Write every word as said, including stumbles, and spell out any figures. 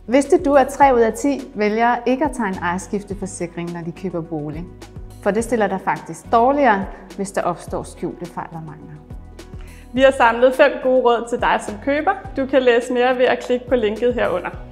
Vidste du, at tre ud af ti vælger ikke at tegne ejerskifteforsikring, når de køber bolig? For det stiller dig faktisk dårligere, hvis der opstår skjulte fejl og mangler. Vi har samlet fem gode råd til dig som køber. Du kan læse mere ved at klikke på linket herunder.